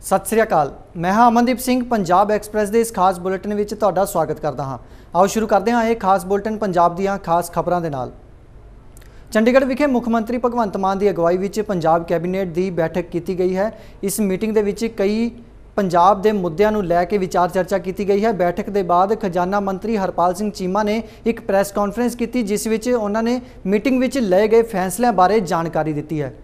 सत श्री अकाल। मैं हाँ अमनदीप सिंह पंजाब एक्सप्रैस के इस खास बुलेटिन में तुहाडा स्वागत करता हाँ। आओ शुरू करते हैं ये खास बुलेटिन पंजाब दीआं खास खबरों के नाल। चंडीगढ़ विखे मुख्यमंत्री भगवंत मान की अगवाई में पंजाब कैबिनेट की बैठक की गई है। इस मीटिंग के कई पंजाब के मुद्दों को लैके विचार चर्चा की गई है। बैठक के बाद खजाना मंत्री हरपाल सिंह चीमा ने एक प्रैस कॉन्फ्रेंस की जिस विच उन्होंने मीटिंग में लए गए फैसलों बारे जानकारी दी है।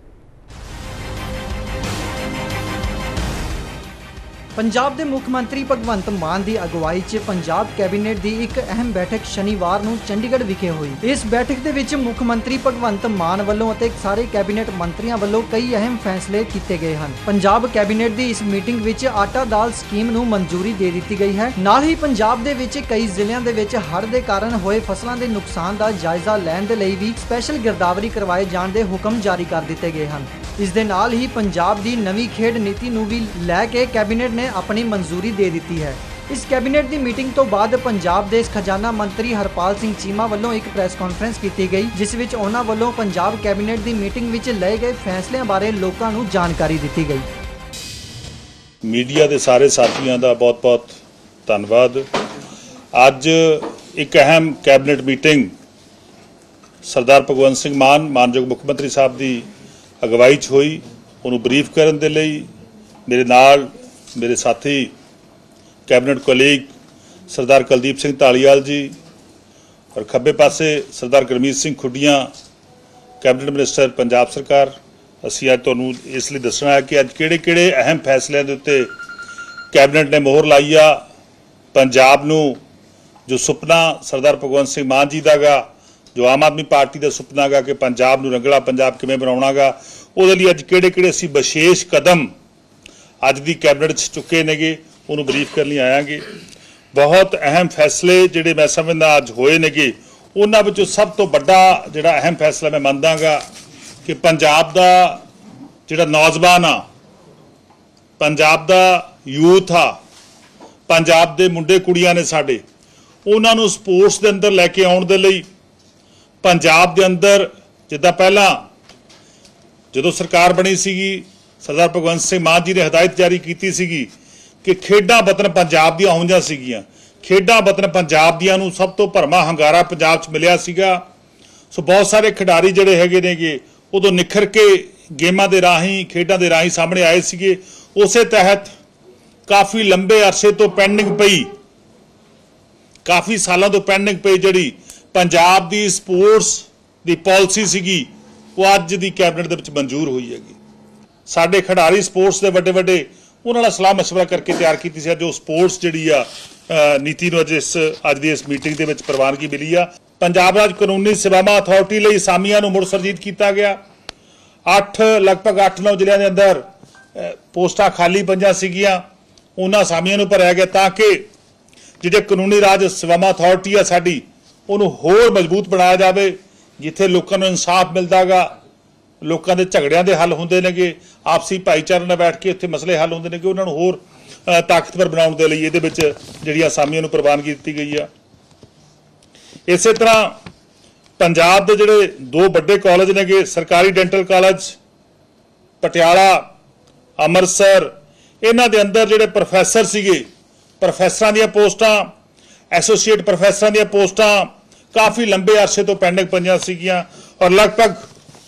पंजाब के मुख्यमंत्री भगवंत मान की अगवाई च पंजाब कैबिनेट की एक अहम बैठक शनिवार को चंडीगढ़ विखे हुई। इस बैठक के विच मुख्यमंत्री भगवंत मान वालों और सारे कैबिनेट मंत्रियों वालों कई अहम फैसले किए गए हैं। पंजाब कैबिनेट की इस मीटिंग विच आटा दाल स्कीम को मंजूरी दे दी गई है। नाल ही पंजाब दे विच कई जिलों के विच हड़ के कारण होए फसलों के नुकसान का जायजा लैण दे लई भी स्पैशल गिरदावरी करवाए जाने के हुक्म जारी कर दिए गए हैं। इस दे नाल ही पंजाब की नवी खेड नीति नूं भी लैके कैबिनेट ने अपनी मंजूरी दे दी है। इस कैबिनेट की मीटिंग तो बाद पंजाब के खजाना मंत्री हरपाल सिंह चीमा वालों एक प्रैस कॉन्फ्रेंस की गई जिस विच उन्हां वालों पंजाब कैबिनेट की मीटिंग विच लए गए फैसलों बारे लोगों को जानकारी दी गई। मीडिया के सारे साथियों का बहुत बहुत धन्यवाद। अज एक अहम कैबिनेट मीटिंग सरदार भगवंत सिंह मान मानयोग मुख्यमंत्री साहब की अगवाई च हुई। उन्होंने ब्रीफ करने के लिए मेरे नाल मेरे साथी कैबिनेट कोलीग सरदार कुलदीप सिंह धालीवाल जी और खब्बे पासे सरदार गुरमीत सिंह खुडिया कैबिनेट मिनिस्टर पंजाब सरकार। असीं अज तुहानूं इसलिए दसना है कि अज किहड़े अहम फैसलों के उत्ते कैबिनेट ने मोहर लाई आ। पंजाब नूं जो सुपना सरदार भगवंत सिंह मान जी का गा, जो आम आदमी पार्टी का सुपना गा कि पंजाब नूं रंगला पंजाब किवें बनाउणा गा, उहदे लई अज किहड़े असीं विशेष कदम अज दी कैबिनेट चुके नेगे उन्होंने ब्रीफ करने आयांगे। बहुत अहम फैसले जिहड़े मैं समझदा अज होए नेगे उन्हां विचों सब तो बड़ा जिहड़ा अहम फैसला मैं मनदा गा कि पंजाब दा जिहड़ा नौजवान आ, पंजाब दा यूथ आ, पंजाब दे मुंडे कुड़ियां ने साडे उन्हां नूं स्पोर्ट्स दे अंदर लैके आउण दे लई पंजाब दे अंदर जिद्दां पहलां जदों सरकार बनी सीगी सरदार भगवंत सिंह मान जी ने हदायत जारी की सीगी कि खेडां वतन पंजाब दियां होंदियां सीगियां। खेडां वतन पंजाब दियां नूं सब तो भरमा हंगारा पंजाब च मिलिया सीगा। सो बहुत सारे खिडारी जिहड़े हैगे नेगे उदों निखर के गेमां दे राहीं खेडां दे राहीं सामने आए सीगे। उसे तहत काफ़ी लंबे अरसे तो पेंडिंग पई, काफ़ी सालों तो पेंडिंग पई जिहड़ी पंजाब दी स्पोर्ट्स दी पॉलिसी सीगी वो अज दी कैबिनेट दे विच मंजूर हुई हैगी। साडे खिडारी स्पोर्ट्स के वड्डे वड्डे उन्हां नाल सलाह मशवरा करके तैयार की सी जो स्पोर्ट्स जिहड़ी आ नीति नूं अज दी इस मीटिंग दे विच प्रवानगी मिली आ। पंजाब राज कानूनी सेवावां अथॉरिटी लई असामियां नूं मुड़ सरजीत किया गया। लगभग 8-9 जिलों के अंदर पोस्टां खाली पईआं सीगियां, उन्हां असामियां नूं भरिया गया ताकि जिहड़े कानूनी राज सेवावां अथॉरिटी आ साडी उहनूं होर मजबूत बनाया जाए। जिथे लोकां नूं इंसाफ मिलदा गा, लोगों के झगड़ियां दे हल होंदे नेगे, आपसी भाईचारे नाल बैठ के उत्थे मसले हल होंदे नेगे, उन्हां नूं होर ताकतवर बनाउण दे लई इहदे विच जिहड़ियां असामियां नूं प्रवानगी दित्ती गई आ। इसे तरह पंजाब दे जिहड़े 2 वड्डे कॉलेज नेगे सरकारी डेंटल कॉलेज पटियाला अमृतसर, इन्हां दे अंदर जिहड़े प्रोफैसर सीगे प्रोफैसरां दीयां पोस्टां एसोसीएट प्रोफैसरां दीयां पोस्टां काफ़ी लंबे अरसे तो पेंडिंग पईआं सीगियां और लगभग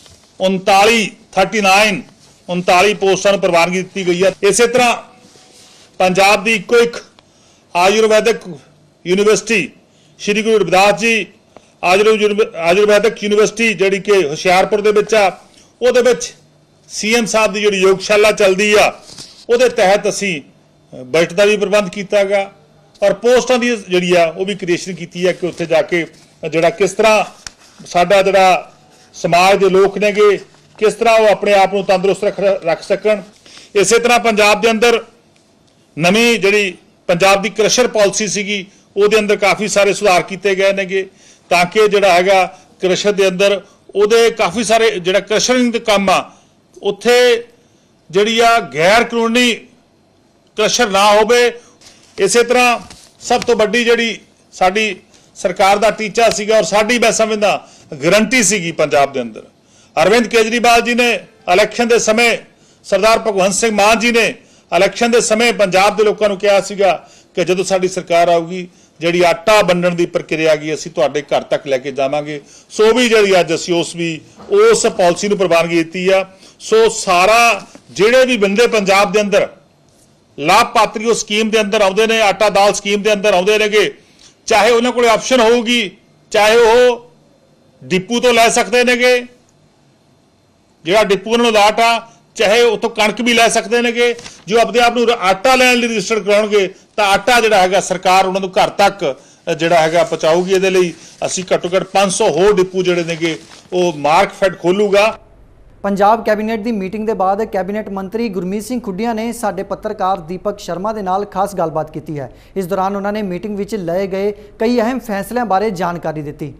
39 पोस्टां नूं प्रवानगी दी गई है। इस तरह पंजाब की इको एक आयुर्वैदिक यूनिवर्सिटी श्री गुरु रविदास जी आयुर्वैदिक यूनिवर्सिटी जिहड़ी कि हुशियारपुर दे विच आ, उहदे विच सीएम साहब की जिहड़ी योगशाला चलदी आ उहदे तहत असीं बजट का भी प्रबंध किया गया और पोस्टां दी जिहड़ी आ वो भी क्रिएशन की है कि उत्थे जाके जिहड़ा किस तरह साडा जिहड़ा समाज के लोग नेगे किस तरह वो अपने आप को तंदुरुस्त रख सकन। इस तरह पंजाब के अंदर नवी जिहड़ी पंजाब की क्रशर पॉलिसी सीगी उहदे अंदर काफ़ी सारे सुधार किए गए नेगे ताकि जिहड़ा हैगा क्रशर के अंदर उहदे काफ़ी सारे जिहड़ा क्रशरिंग काम आ उत्थे जिहड़ी आ गैर कानूनी क्रशर ना होवे। इस तरह सब तो वड्डी जिहड़ी साडी सरकार का टीचा सीगा और साडी मैं समझदा गारंटी सीगी पंजाब के अंदर अरविंद केजरीवाल जी ने इलैक्शन के समय सरदार भगवंत सिंह मान जी ने ਇਲੈਕਸ਼ਨ ਦੇ ਸਮੇਂ ਪੰਜਾਬ ਦੇ ਲੋਕਾਂ ਨੂੰ ਕਿਹਾ ਸੀਗਾ ਕਿ ਜਦੋਂ ਸਾਡੀ ਸਰਕਾਰ ਆਊਗੀ ਜਿਹੜੀ ਆਟਾ ਵੰਡਣ ਦੀ ਪ੍ਰਕਿਰਿਆ ਗਈ ਅਸੀਂ ਤੁਹਾਡੇ ਘਰ ਤੱਕ ਲੈ ਕੇ ਜਾਵਾਂਗੇ। ਸੋ ਵੀ ਜਿਹੜੀ ਅੱਜ ਅਸੀਂ ਉਸ ਪਾਲਿਸੀ ਨੂੰ ਪ੍ਰਵਾਨਗੀ ਦਿੱਤੀ ਆ। ਸੋ ਸਾਰਾ ਜਿਹੜੇ ਵੀ ਬੰਦੇ ਪੰਜਾਬ ਦੇ ਅੰਦਰ ਲਾਭਪਾਤਰੀ ਉਹ ਸਕੀਮ ਦੇ ਅੰਦਰ ਆਉਂਦੇ ਨੇ, ਆਟਾ ਦਾਲ ਸਕੀਮ ਦੇ ਅੰਦਰ ਆਉਂਦੇ ਨੇਗੇ, ਚਾਹੇ ਉਹਨਾਂ ਕੋਲ ਆਪਸ਼ਨ ਹੋਊਗੀ, ਚਾਹੇ ਉਹ ਡਿਪੂ ਤੋਂ ਲੈ ਸਕਦੇ ਨੇਗੇ ਜਿਹੜਾ ਡਿਪੂ ਉਹਨਾਂ ਨੂੰ ਲਾਟ ਆ, ਚਾਹੇ ਉਤੋਂ ਕਣਕ ਵੀ ਲੈ ਸਕਦੇ ਨੇਗੇ। ਜੋ ਆਪਣੇ ਆਪ ਨੂੰ ਆਟਾ ਲੈਣ ਲਈ ਰਜਿਸਟਰ ਕਰਾਉਣਗੇ ਤਾਂ ਆਟਾ ਜਿਹੜਾ ਹੈਗਾ ਸਰਕਾਰ ਉਹਨਾਂ ਨੂੰ ਘਰ ਤੱਕ ਜਿਹੜਾ ਹੈਗਾ ਪਹੁੰਚਾਊਗੀ। ਇਹਦੇ ਲਈ ਅਸੀਂ ਘੱਟੋ ਘੱਟ 500 ਹੋਰ ਡਿਪੂ ਜਿਹੜੇ ਨੇਗੇ ਉਹ ਮਾਰਕਫੈਡ ਖੋਲੂਗਾ। ਪੰਜਾਬ ਕੈਬਨਿਟ ਦੀ ਮੀਟਿੰਗ ਦੇ ਬਾਅਦ ਕੈਬਨਿਟ ਮੰਤਰੀ ਗੁਰਮੀਤ ਸਿੰਘ ਖੁੱਡੀਆਂ ਨੇ ਸਾਡੇ ਪੱਤਰਕਾਰ ਦੀਪਕ ਸ਼ਰਮਾ ਦੇ ਨਾਲ ਖਾਸ ਗੱਲਬਾਤ ਕੀਤੀ ਹੈ। ਇਸ ਦੌਰਾਨ ਉਹਨਾਂ ਨੇ ਮੀਟਿੰਗ ਵਿੱਚ ਲਏ ਗਏ ਕਈ ਅਹਿਮ ਫੈਸਲਿਆਂ ਬਾਰੇ ਜਾਣਕਾਰੀ ਦਿੱਤੀ।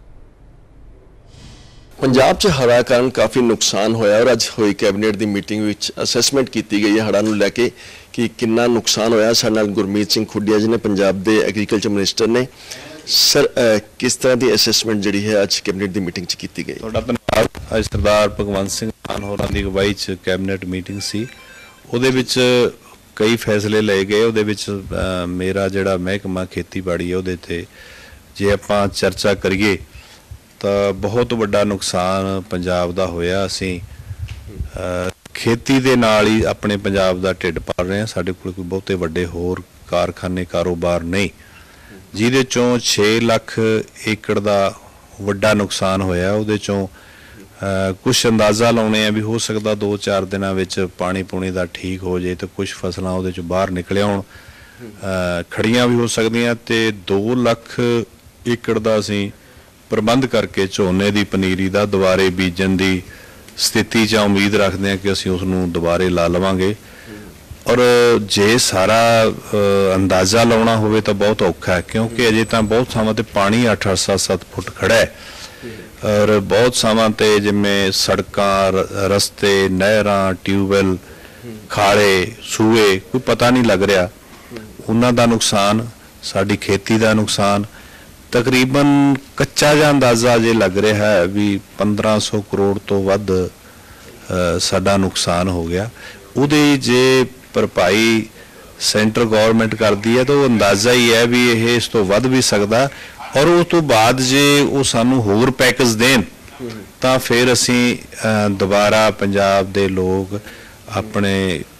पंजाब च हड़ा कारण काफ़ी नुकसान होया और अज हुई कैबिनेट की मीटिंग विच असैसमेंट की गई है हड़ा नूं लैके कि कितना नुकसान होया। साडे नाल गुरमीत सिंह खुडिया जी ने पंजाब के एग्रीकल्चर मिनिस्टर ने। सर किस तरह की असैसमेंट जी है अज कैबिनेट की मीटिंग च की गई? अज सरदार भगवंत सिंह मान होरां दी अगवाई च कैबिनेट मीटिंग सी, उहदे विच कई फैसले लए गए। उहदे विच मेरा जिहड़ा महकमा खेतीबाड़ी है उहदे ते जे आपां चर्चा करिए तो बहुत वड्डा नुकसान पंजाब दा होया। असीं खेती दे नाल ही अपने पंजाब दा ढिड पाल रहे हैं। साडे कोल कोई बहुते वड्डे होर कारखाने कारोबार नहीं, जिहदे चों 6 लाख एकड़ दा वड्डा नुकसान होया। उहदे चों कुछ अंदाज़ा लाउने आ भी हो सकदा 2-4 दिनां विच पानी पूनी दा ठीक हो जाए तो कुछ फसलां उहदे चों बाहर निकल आउण, खड़ियां भी हो सकदियां। ते 2 लाख एकड़ दा असीं प्रबंध करके झोने की पनीरी का दुबारे बीजन की स्थिति च उम्मीद रखते हैं कि असीं उसनूं दुबारे ला लवांगे। और जे सारा अंदाज़ा लाउणा होवे तो बहुत औखा है, क्योंकि अजे तो बहुत थावां ते पानी 8-8, 7-7 फुट खड़ा है और बहुत थावां ते जिवें सड़कां, रस्ते, नहरां, ट्यूबवैल, खाले, सूए कोई पता नहीं लग रहा। उन्हां दा नुकसान, साडी खेती का नुकसान तकरीबन कच्चा जिहा अंदाज़ा जे लग रहा है भी 1500 करोड़ तो वध साडा नुकसान हो गया। उहदी जे भरपाई सेंटर गौरमेंट करती है तो अंदाज़ा ही है भी यह इस तो वध भी सकदा। और उस तो बाद जे वो सानू होर पैकेज देन तां फिर असीं दोबारा पंजाब दे लोग अपने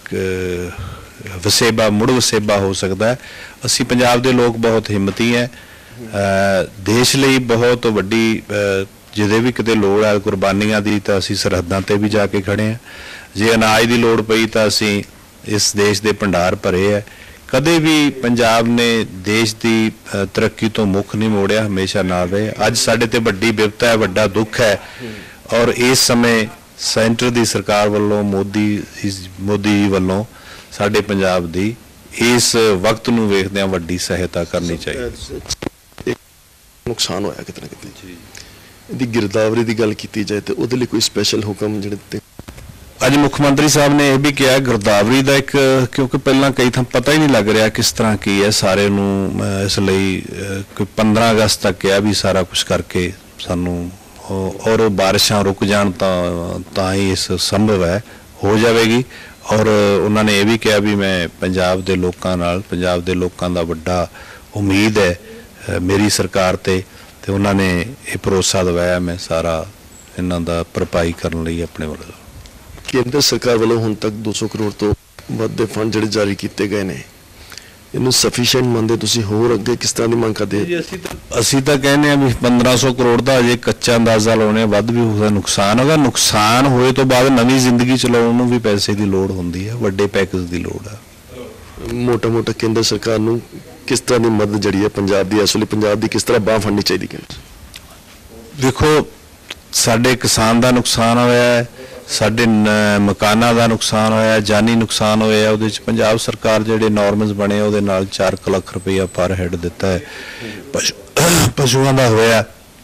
वसेबा मुड़ वसेबा हो सकता है। असीं पंजाब दे लोग बहुत हिम्मती हैं, देश ਲਈ बहुत ਵੱਡੀ ਜਿਹਦੇ ਵੀ ਕਿਤੇ ਲੋੜ ਹੈ ਕੁਰਬਾਨੀਆਂ ਦੀ ਤਾਂ ਅਸੀਂ ਸਰਹੱਦਾਂ ਤੇ ਵੀ ਜਾ ਕੇ ਖੜੇ ਹਾਂ। ਜੇ ਅਨਾਜ ਦੀ ਲੋੜ ਪਈ ਤਾਂ ਅਸੀਂ ਇਸ ਦੇਸ਼ ਦੇ ਭੰਡਾਰ ਭਰੇ ਹੈ। ਕਦੇ ਵੀ ਪੰਜਾਬ ਨੇ ਦੇਸ਼ ਦੀ ਤਰੱਕੀ ਤੋਂ ਮੁੱਖ ਨਹੀਂ ਮੋੜਿਆ, ਹਮੇਸ਼ਾ ਨਾਲ ਰਹੇ। ਅੱਜ ਸਾਡੇ ਤੇ ਵੱਡੀ ਵਿਪਤਾ ਹੈ, ਵੱਡਾ ਦੁੱਖ ਹੈ ਔਰ ਇਸ ਸਮੇਂ ਸੈਂਟਰ ਦੀ ਸਰਕਾਰ ਵੱਲੋਂ ਮੋਦੀ ਵੱਲੋਂ ਸਾਡੇ ਪੰਜਾਬ ਦੀ ਇਸ ਵਕਤ ਨੂੰ ਵੇਖਦਿਆਂ ਵੱਡੀ ਸਹਾਇਤਾ ਕਰਨੀ ਚਾਹੀਦੀ। नुकसान होया कितना कितने दी गिरदावरी की गल की जाए तो उहदे लई कोई स्पैशल हुक्म जिहड़े अज मुख्यमंत्री साहब ने यह भी किया गिरदावरी का एक, क्योंकि पहला कई थां पता ही नहीं लग रहा किस तरह की है सारे नूं, इसलिए कोई 15 अगस्त तक किया भी सारा कुछ करके सानू और बारिशां रुक जाण तां ही इस संभव है हो जाएगी। और उन्होंने यह भी कहा भी मैं पंजाब के लोगों नाल, पंजाब के लोगों का वड्डा उम्मीद है मेरी सरकार ते उन्होंने ये भरोसा दवाया मैं सारा इन्हां दा भरपाई करने लई अपने वालों। केंद्र सरकार वालों हुण तक 200 करोड़ तो वध दे फंड जिहड़े जारी किए गए हैं, इन्हूं सफिशिएंट मंनदे तुसीं होर अगे किस तरह की मंग करदे? असीं तां कहने भी 1500 करोड़ का अजे कच्चा अंदाज़ा लाने, वध भी होगा नुकसान होगा। नुकसान होए तो बाद नवीं जिंदगी चलाउण नूं भी पैसे की लोड़ हुंदी है, वड्डे पैकेज की लोड़ है। मोटा मोटा केंद्र सरकार नूं किस तरह की मदद जी है पंजाब की, इस वे पंजाब की किस तरह बांह फड़नी चाहिए? देखो साडे किसान का नुकसान होया है, साडे मकाना का नुकसान होया, जानी नुकसान होया। उहदे च पंजाब सरकार जिहड़े नॉर्मस बने उहदे नाल 4 लाख रुपया पर हैड दिता है। पशुओं का होया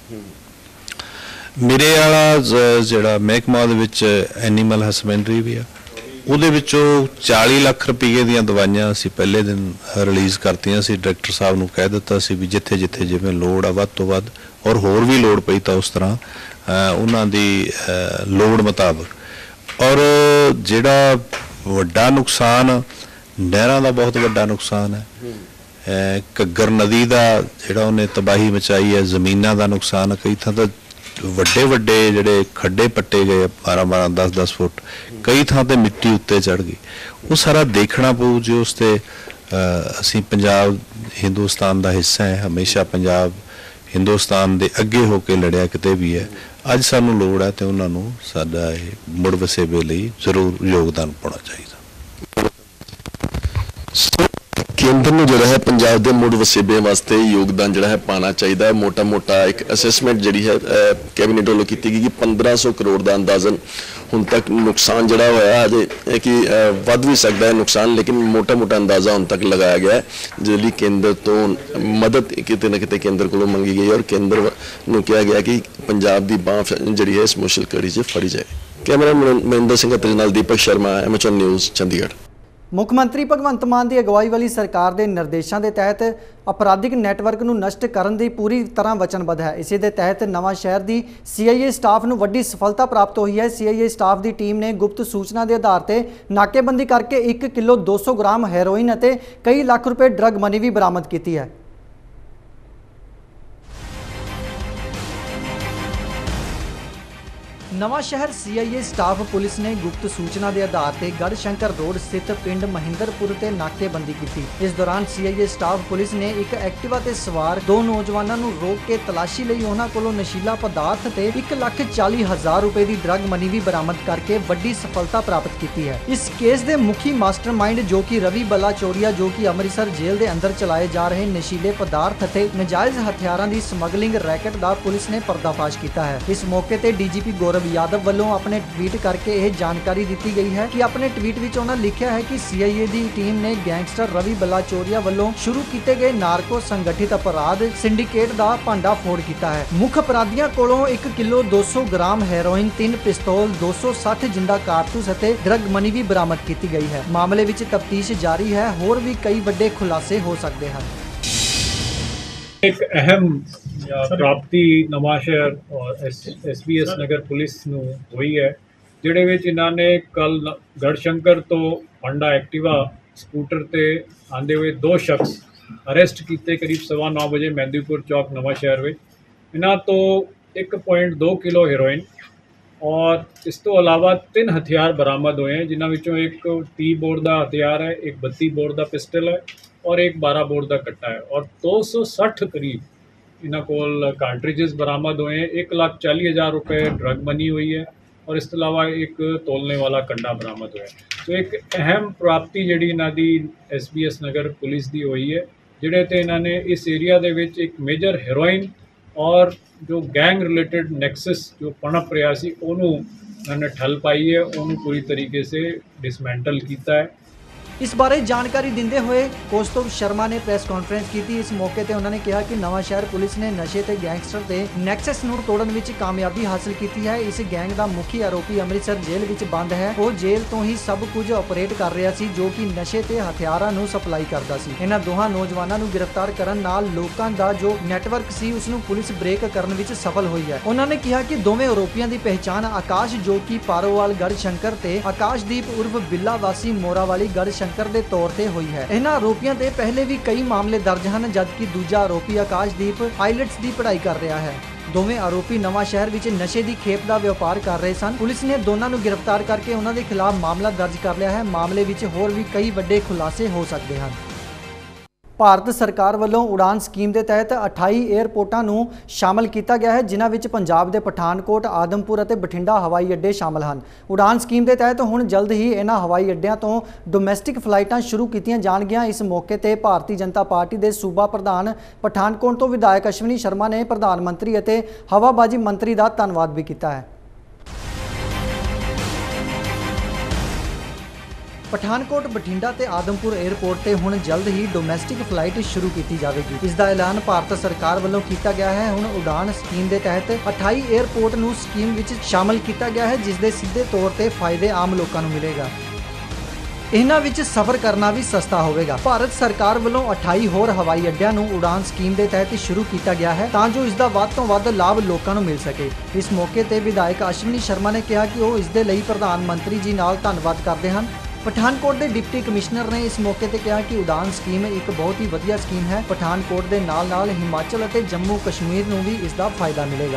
मेरे वाला जिहड़ा महकमा दे विच एनीमल हसबेंडरी भी है, ਉਹਦੇ ਵਿੱਚੋਂ 40 ਲੱਖ ਰੁਪਏ ਦੀਆਂ ਦਵਾਈਆਂ ਅਸੀਂ ਪਹਿਲੇ ਦਿਨ ਰਿਲੀਜ਼ ਕਰਤੀਆਂ ਸੀ। ਡਾਇਰੈਕਟਰ ਸਾਹਿਬ ਨੂੰ ਕਹਿ ਦਿੱਤਾ ਸੀ ਵੀ ਜਿੱਥੇ ਜਿੱਥੇ ਜਿਵੇਂ ਲੋੜ ਆ ਵੱਧ ਤੋਂ ਵੱਧ ਔਰ ਹੋਰ ਵੀ ਲੋੜ ਪਈ ਤਾਂ ਉਸ ਤਰ੍ਹਾਂ ਉਹਨਾਂ ਦੀ ਲੋੜ ਮੁਤਾਬਕ। ਔਰ ਜਿਹੜਾ ਵੱਡਾ ਨੁਕਸਾਨ ਨਹਿਰਾਂ ਦਾ ਬਹੁਤ ਵੱਡਾ ਨੁਕਸਾਨ ਹੈ। ਘੱਗਰ ਨਦੀ ਦਾ ਜਿਹੜਾ ਉਹਨੇ ਤਬਾਹੀ ਮਚਾਈ ਹੈ, ਜ਼ਮੀਨਾਂ ਦਾ ਨੁਕਸਾਨ ਹੈ, ਕਈ ਥਾਂ ਤਾਂ ਵੱਡੇ ਵੱਡੇ ਜਿਹੜੇ ਖੱਡੇ ਪੱਟੇ ਗਏ 12-12 10-10 ਫੁੱਟ, ਕਈ ਥਾਂ ਤੇ ਮਿੱਟੀ ਉੱਤੇ ਚੜ ਗਈ। ਉਹ ਸਾਰਾ ਦੇਖਣਾ ਪਊ ਜੀ। ਉਸ ਤੇ ਅਸੀਂ ਪੰਜਾਬ ਹਿੰਦੁਸਤਾਨ ਦਾ ਹਿੱਸਾ ਹੈ, ਹਮੇਸ਼ਾ ਪੰਜਾਬ ਹਿੰਦੁਸਤਾਨ ਦੇ ਅੱਗੇ ਹੋ ਕੇ ਲੜਿਆ ਕਿਤੇ ਵੀ ਹੈ। ਅੱਜ ਸਾਨੂੰ ਲੋੜ ਹੈ ਤੇ ਉਹਨਾਂ ਨੂੰ ਸਾਡਾ ਇਹ ਮੁੜ ਵਸੇਬੇ ਲਈ ਜ਼ਰੂਰ ਯੋਗਦਾਨ ਪਾਉਣਾ ਚਾਹੀਦਾ। ਕੇਂਦਰ ਨੂੰ ਜਿਹੜਾ ਹੈ ਪੰਜਾਬ ਦੇ ਮੁੜ ਵਸੇਬੇ ਵਾਸਤੇ ਯੋਗਦਾਨ ਜਿਹੜਾ ਹੈ ਪਾਉਣਾ ਚਾਹੀਦਾ ਹੈ। ਮੋਟਾ ਇੱਕ ਅਸੈਸਮੈਂਟ ਜਿਹੜੀ ਹੈ ਕੈਬਨਿਟ ਵੱਲੋਂ ਕੀਤੀ ਗਈ ਕਿ 1500 ਕਰੋੜ ਦਾ ਅੰਦਾਜ਼ਨ ਹੁਣ ਤੱਕ ਨੁਕਸਾਨ ਜਿਹੜਾ ਹੋਇਆ ਅਜੇ ਕਿ ਵੱਧ ਵੀ ਸਕਦਾ ਹੈ ਨੁਕਸਾਨ, ਲੇਕਿਨ ਮੋਟਾ ਅੰਦਾਜ਼ਾ ਹੁਣ ਤੱਕ ਲਗਾਇਆ ਗਿਆ ਹੈ, ਜਿਹਦੇ ਲਈ ਕੇਂਦਰ ਤੋਂ ਮਦਦ ਕਿਤੇ ਨਾ ਕਿਤੇ ਕੇਂਦਰ ਕੋਲੋਂ ਮੰਗੀ ਗਈ ਔਰ ਕੇਂਦਰ ਨੂੰ ਕਿਹਾ ਗਿਆ ਕਿ ਪੰਜਾਬ ਦੀ ਬਾਂਹ ਜਿਹੜੀ ਹੈ ਇਸ ਮੁਸ਼ਕਿਲ ਘੜੀ 'ਚ ਫੜੀ ਜਾਏ। ਕੈਮਰਾਮੈਨ ਮਹਿੰਦਰ ਸਿੰਘ ਦੇ ਨਾਲ ਦੀਪਕ ਸ਼ਰਮਾ, ਐਮਐਚਐਨ ਨਿਊਜ਼, ਚੰਡੀਗੜ੍ਹ। ਮੁੱਖ ਮੰਤਰੀ ਭਗਵੰਤ ਮਾਨ ਦੀ ਅਗਵਾਈ ਵਾਲੀ ਸਰਕਾਰ ਦੇ ਨਿਰਦੇਸ਼ਾਂ ਦੇ ਤਹਿਤ ਅਪਰਾਧਿਕ ਨੈਟਵਰਕ ਨੂੰ ਨਸ਼ਟ ਕਰਨ ਦੀ ਪੂਰੀ ਤਰ੍ਹਾਂ ਵਚਨਬੱਧ ਹੈ। ਇਸੇ ਦੇ ਤਹਿਤ ਨਵਾਂ ਸ਼ਹਿਰ ਦੀ CIA ਸਟਾਫ ਨੂੰ ਵੱਡੀ ਸਫਲਤਾ ਪ੍ਰਾਪਤ ਹੋਈ ਹੈ। CIA ਸਟਾਫ ਦੀ ਟੀਮ ਨੇ ਗੁਪਤ ਸੂਚਨਾ ਦੇ ਆਧਾਰ ਤੇ ਨਾਕੇਬੰਦੀ ਕਰਕੇ 1 ਕਿਲੋ 200 ਗ੍ਰਾਮ ਹੈਰੋਇਨ ਅਤੇ ਕਈ ਲੱਖ ਰੁਪਏ ਡਰੱਗ ਮਨੀ ਵੀ ਬਰਾਮਦ ਕੀਤੀ ਹੈ। ਨਵਾਂ ਸ਼ਹਿਰ CIA ਸਟਾਫ ਪੁਲਿਸ ਨੇ ਗੁਪਤ ਸੂਚਨਾ ਦੇ ਆਧਾਰ ਤੇ ਗੜਸ਼ੰਕਰ ਰੋਡ ਸਥਿਤ ਪਿੰਡ ਮਹਿੰਦਰਪੁਰ ਤੇ ਨਾਕੇਬੰਦੀ ਕੀਤੀ। ਇਸ ਦੌਰਾਨ CIA ਸਟਾਫ ਪੁਲਿਸ ਨੇ ਇੱਕ ਐਕਟਿਵਾ ਤੇ ਸਵਾਰ 2 ਨੌਜਵਾਨਾਂ ਨੂੰ ਰੋਕ ਕੇ ਤਲਾਸ਼ੀ ਲਈ ਉਹਨਾਂ ਕੋਲੋਂ ਨਸ਼ੀਲਾ ਪਦਾਰਥ ਤੇ 1,40,000 ਰੁਪਏ ਦੀ ਡਰੱਗ ਮਨੀ ਵੀ ਬਰਾਮਦ ਕਰਕੇ ਵੱਡੀ ਸਫਲਤਾ ਪ੍ਰਾਪਤ ਕੀਤੀ ਹੈ। ਇਸ ਕੇਸ ਦੇ ਮੁਖੀ ਮਾਸਟਰਮਾਈਂਡ ਜੋ ਕਿ ਰਵੀ ਬਲਾਚੋਰੀਆ, ਜੋ ਕਿ ਅੰਮ੍ਰਿਤਸਰ ਜੇਲ੍ਹ ਦੇ ਅੰਦਰ ਚਲਾਏ ਜਾ ਰਹੇ ਨਸ਼ੀਲੇ ਪਦਾਰਥ ਅਤੇ ਨਜਾਇਜ਼ ਹਥਿਆਰਾਂ ਦੀ ਸਮਗਲਿੰਗ ਰੈਕਟ ਦਾ ਪੁਲਿਸ ਨੇ ਪਰਦਾਫਾਸ਼ ਕੀਤਾ ਹੈ। ਇਸ ਮੌਕੇ ਤੇ DGP ਗੌਰਵ यादव ਵੱਲੋਂ ਆਪਣੇ ਟਵੀਟ ਕਰਕੇ ਇਹ ਜਾਣਕਾਰੀ ਦਿੱਤੀ ਗਈ ਹੈ ਕਿ ਆਪਣੇ ਟਵੀਟ ਵਿੱਚ ਉਹਨਾਂ ਲਿਖਿਆ ਹੈ ਕਿ CIA ਦੀ ਟੀਮ ਨੇ ਗੈਂਗਸਟਰ ਰਵੀ ਬਲਾਚੋਰੀਆ ਵੱਲੋਂ ਸ਼ੁਰੂ ਕੀਤੇ ਗਏ ਨਾਰਕੋ ਸੰਗਠਿਤ ਅਪਰਾਧ ਸਿੰਡੀਕੇਟ ਦਾ ਭੰਡਾਫੋੜ ਕੀਤਾ ਹੈ। ਮੁੱਖ ਅਪਰਾਧੀਆਂ ਕੋਲੋਂ 1 ਕਿਲੋ 200 ਗ੍ਰਾਮ ਹੈਰੋਇਨ, 3 ਪਿਸਤੌਲ, 260 ਜਿੰਦਾ ਕਾਰਤੂਸ ਅਤੇ ਡਰੱਗ ਮਨੀ ਵੀ ਬਰਾਮਦ ਕੀਤੀ ਗਈ ਹੈ। ਮਾਮਲੇ ਵਿੱਚ ਤਫਤੀਸ਼ ਜਾਰੀ ਹੈ। ਹੋਰ ਵੀ ਕਈ ਵੱਡੇ ਖੁਲਾਸੇ ਹੋ ਸਕਦੇ ਹਨ। एक अहम प्राप्ति नवांशहर और SBS नगर पुलिस ਨੂੰ ਹੋਈ ਹੈ, ਜਿਹੜੇ ਵਿੱਚ ਇਹਨਾਂ ਨੇ ਕੱਲ ਗੜਸ਼ੰਕਰ ਤੋਂ ਹੋਂਡਾ ਐਕਟਿਵਾ ਸਕੂਟਰ ਤੇ ਆਂਦੇ ਹੋਏ 2 ਸ਼ਖਸ ਅਰੈਸਟ ਕੀਤੇ ਕਰੀਬ 9:15 ਵਜੇ ਮਹਿੰਦੀਪੁਰ ਚੌਕ ਨਵਾਂ ਸ਼ਹਿਰ ਵਿੱਚ। ਇਹਨਾਂ ਤੋਂ 1.2 ਕਿਲੋ ਹੈਰੋਇਨ और इस तो अलावा 3 हथियार बरामद हुए हैं, जिन्होंने विचों एक 30 बोर का हथियार है, एक 32 बोर का पिस्टल है और एक 12 बोर का कट्टा है और 260 करीब इन्हों को कार्ट्रिजेस बरामद हुए हैं। 1,40,000 रुपये ड्रग मनी हुई है और इस तो अलावा एक तोलने वाला कंडा बरामद हुआ है। तो एक अहम प्राप्ति जी इन्हों की SBS नगर पुलिस की हुई है, जिहड़े ते इन्होंने इस एरिया दे विच एक मेजर हेरोइन और जो गैंग रिलेटेड नैक्सस जो पनप रहा सी उन्होंने उन्होंने ठल पाई है, उन्होंने पूरी तरीके से डिसमेंटल किया है। इस बारे जानकारी दिंदे हुए कौस्तुभ शर्मा ने प्रेस कॉन्फ्रेंस की थी। इस मौके पर उन्होंने कहा कि नवां शहर पुलिस ने नशे ते गैंगस्टर के नैक्सस नूं तोड़न विच कामयाबी हासिल की है। इस गैंग का मुखी आरोपी अमृतसर जेल विच बंद है। वो जेल तो ही सब कुछ ऑपरेट कर रहा सी, जो कि नशे ते हथियारां नूं सप्लाई करता सी। इन्हां दोहां नौजवानां नूं गिरफ्तार करन नाल लोकां दा जो नैटवर्क सी उस नूं पुलिस ब्रेक करन विच सफल हुई है। उन्होंने कहा कि दोवें आरोपियों की पहचान आकाश जो कि पारोवाल गढ़शंकर ते आकाशदीप उर्फ बिल्ला वासी मोरावाली गढ़शंकर ਦੇ ਤੌਰ ਤੇ ਹੋਈ ਹੈ। ਇਹਨਾਂ ਆਰੋਪੀਆਂ ਦੇ ਪਹਿਲੇ ਵੀ ਕਈ ਮਾਮਲੇ ਦਰਜ ਹਨ, ਜਦਕਿ ਦੂਜਾ ਆਰੋਪੀ ਆਕਾਸ਼ਦੀਪ ਆਈਲੈਟਸ ਦੀ ਪੜ੍ਹਾਈ ਕਰ ਰਿਹਾ ਹੈ। ਦੋਵੇਂ ਆਰੋਪੀ ਨਵਾਂ ਸ਼ਹਿਰ ਵਿੱਚ ਨਸ਼ੇ ਦੀ ਖੇਪ ਦਾ ਵਪਾਰ ਕਰ ਰਹੇ ਸਨ। ਪੁਲਿਸ ਨੇ ਦੋਨਾਂ ਨੂੰ ਗ੍ਰਿਫਤਾਰ ਕਰਕੇ ਉਹਨਾਂ ਦੇ ਖਿਲਾਫ ਮਾਮਲਾ ਦਰਜ ਕਰ ਲਿਆ ਹੈ। ਮਾਮਲੇ ਵਿੱਚ ਹੋਰ ਵੀ ਕਈ ਵੱਡੇ ਖੁਲਾਸੇ ਹੋ ਸਕਦੇ ਹਨ। ਭਾਰਤ ਸਰਕਾਰ ਵੱਲੋਂ ਉਡਾਨ ਸਕੀਮ ਦੇ ਤਹਿਤ 28 ਏਅਰਪੋਰਟਾਂ ਨੂੰ ਸ਼ਾਮਲ ਕੀਤਾ ਗਿਆ ਹੈ, ਜਿਨ੍ਹਾਂ ਵਿੱਚ ਪੰਜਾਬ ਦੇ ਪਠਾਨਕੋਟ, ਆਦਮਪੁਰ ਅਤੇ ਬਠਿੰਡਾ ਹਵਾਈ ਅੱਡੇ ਸ਼ਾਮਲ ਹਨ। ਉਡਾਨ ਸਕੀਮ ਦੇ ਤਹਿਤ ਹੁਣ ਜਲਦ ਹੀ ਇਹਨਾਂ ਹਵਾਈ ਅੱਡਿਆਂ ਤੋਂ ਡੋਮੈਸਟਿਕ ਫਲਾਈਟਾਂ ਸ਼ੁਰੂ ਕੀਤੀਆਂ ਜਾਣਗੀਆਂ। ਇਸ ਮੌਕੇ ਤੇ ਭਾਰਤੀ ਜਨਤਾ ਪਾਰਟੀ ਦੇ ਸੂਬਾ ਪ੍ਰਧਾਨ ਪਠਾਨਕੋਟ ਤੋਂ ਵਿਧਾਇਕ ਅਸ਼ਵਨੀ ਸ਼ਰਮਾ ਨੇ ਪ੍ਰਧਾਨ ਮੰਤਰੀ ਅਤੇ ਹਵਾਬਾਜ਼ੀ ਮੰਤਰੀ ਦਾ ਧੰਨਵਾਦ ਵੀ ਕੀਤਾ ਹੈ। ਪਠਾਨਕੋਟ, ਬਠਿੰਡਾ ਤੇ ਆਦਮਪੁਰ 에ਅਰਪੋਰਟ ਤੇ ਹੁਣ ਜਲਦ ਹੀ ਡੋਮੈਸਟਿਕ ਫਲਾਈਟ ਸ਼ੁਰੂ ਕੀਤੀ ਜਾਵੇਗੀ। ਇਸ ਦਾ ਐਲਾਨ ਭਾਰਤ ਸਰਕਾਰ ਵੱਲੋਂ ਕੀਤਾ ਗਿਆ ਹੈ। ਹੁਣ ਉਡਾਨ ਸਕੀਮ ਦੇ ਤਹਿਤ 28 에ਅਰਪੋਰਟ ਨੂੰ ਸਕੀਮ ਵਿੱਚ ਸ਼ਾਮਲ ਕੀਤਾ ਗਿਆ ਹੈ, ਜਿਸ ਦੇ ਸਿੱਧੇ ਤੌਰ ਤੇ ਫਾਇਦੇ ਆਮ ਲੋਕਾਂ ਨੂੰ ਮਿਲੇਗਾ। ਇਹਨਾਂ ਵਿੱਚ ਸਫ਼ਰ ਕਰਨਾ ਵੀ ਸਸਤਾ ਹੋਵੇਗਾ। ਭਾਰਤ ਸਰਕਾਰ ਵੱਲੋਂ 28 ਹੋਰ ਹਵਾਈ ਅੱਡਿਆਂ ਨੂੰ ਉਡਾਨ ਸਕੀਮ ਦੇ ਤਹਿਤ ਸ਼ੁਰੂ ਕੀਤਾ ਗਿਆ ਹੈ, ਤਾਂ ਜੋ ਇਸ ਦਾ ਵੱਧ ਤੋਂ ਵੱਧ ਲਾਭ ਲੋਕਾਂ ਨੂੰ ਮਿਲ ਸਕੇ। ਇਸ ਮੌਕੇ ਤੇ ਵਿਧਾਇਕ ਅਸ਼ਵਨੀ ਸ਼ਰਮਾ ਨੇ ਕਿਹਾ ਕਿ ਉਹ ਇਸ ਦੇ ਲਈ ਪ੍ਰਧਾਨ ਮੰਤਰੀ ਜੀ ਨਾਲ ਧੰਨਵਾਦ ਕਰਦੇ ਹਨ। ਪਠਾਨਕੋਟ ਦੇ ਡਿਪਟੀ ਕਮਿਸ਼ਨਰ ਨੇ ਇਸ ਮੌਕੇ ਤੇ ਕਿਹਾ ਕਿ ਉਡਾਨ ਸਕੀਮ ਇੱਕ ਬਹੁਤ ਹੀ ਵਧੀਆ ਸਕੀਮ ਹੈ। ਪਠਾਨਕੋਟ ਦੇ ਨਾਲ-ਨਾਲ ਹਿਮਾਚਲ ਅਤੇ ਜੰਮੂ कश्मीर ਨੂੰ भी इसका फायदा मिलेगा।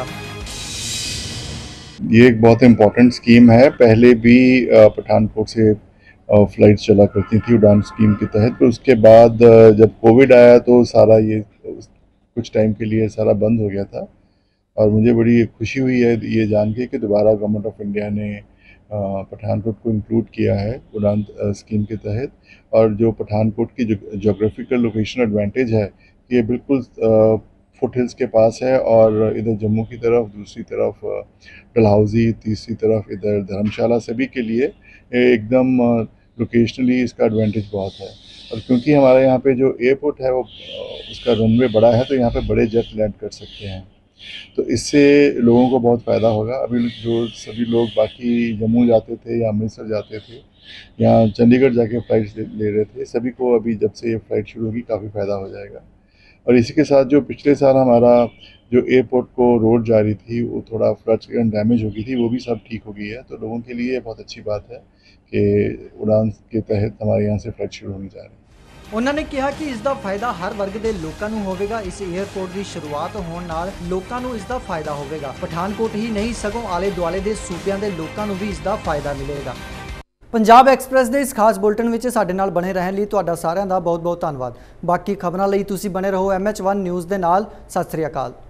ये एक बहुत इम्पोर्टेंट स्कीम है। पहले भी पठानकोट से फ़्लाइट चला करती थी उड़ान स्कीम के तहत, पर उसके बाद जब कोविड आया तो सारा ये कुछ टाइम के लिए सारा बंद हो गया था। और मुझे बड़ी खुशी हुई है ये जान के कि दोबारा गवर्नमेंट ऑफ इंडिया ने पठानकोट को इंक्लूड किया है उड़ान स्कीम के तहत। और जो पठानकोट की जोग्राफिकल लोकेशन एडवांटेज है, ये बिल्कुल फुट हिल्स के पास है और इधर जम्मू की तरफ, दूसरी तरफ डलहौजी, तीसरी तरफ इधर धर्मशाला, सभी के लिए एकदम लोकेशनली इसका एडवांटेज बहुत है। और क्योंकि हमारे यहाँ पे जो एयरपोर्ट है वो उसका रनवे बड़ा है, तो यहाँ पे बड़े जेट लैंड कर सकते हैं, तो इससे लोगों को बहुत फ़ायदा होगा। अभी जो सभी लोग बाकी जम्मू जाते थे या अमृतसर जाते थे या चंडीगढ़ जाके फ़्लाइट्स ले रहे थे, सभी को अभी जब से ये फ़्लाइट शुरू होगी काफ़ी फ़ायदा हो जाएगा। और इसी के साथ जो पिछले साल हमारा जो एयरपोर्ट को रोड जा रही थी वो थोड़ा फ्लड के कारण डैमेज हो गई थी, वो भी सब ठीक हो गई है। तो लोगों के लिए बहुत अच्छी बात है कि उड़ान के तहत हमारे यहाँ से फ्लाइट शुरू होने जा रही है। ਉਹਨਾਂ ਨੇ ਕਿਹਾ ਕਿ ਇਸ ਦਾ ਫਾਇਦਾ ਹਰ ਵਰਗ ਦੇ ਲੋਕਾਂ ਨੂੰ ਹੋਵੇਗਾ। ਇਸ 에ਅਰਪੋਰਟ ਦੀ ਸ਼ੁਰੂਆਤ ਹੋਣ ਨਾਲ ਲੋਕਾਂ ਨੂੰ ਇਸ ਦਾ ਫਾਇਦਾ ਹੋਵੇਗਾ। ਪਠਾਨਕੋਟ ਹੀ ਨਹੀਂ ਸਗੋਂ ਆਲੇ ਦੁਆਲੇ ਦੇ ਸੂਬਿਆਂ ਦੇ ਲੋਕਾਂ ਨੂੰ ਵੀ ਇਸ ਦਾ ਫਾਇਦਾ ਮਿਲੇਗਾ। ਪੰਜਾਬ ਐਕਸਪ੍ਰੈਸ ਦੇ ਇਸ ਖਾਸ ਬੁਲਟਨ ਵਿੱਚ ਸਾਡੇ ਨਾਲ ਬਣੇ ਰਹਿਣ ਲਈ ਤੁਹਾਡਾ ਸਾਰਿਆਂ ਦਾ ਬਹੁਤ ਬਹੁਤ ਧੰਨਵਾਦ। ਬਾਕੀ ਖਬਰਾਂ ਲਈ ਤੁਸੀਂ ਬਣੇ ਰਹੋ MH1 ਨਿਊਜ਼ ਦੇ ਨਾਲ। ਸਤਿ ਸ੍ਰੀ ਅਕਾਲ।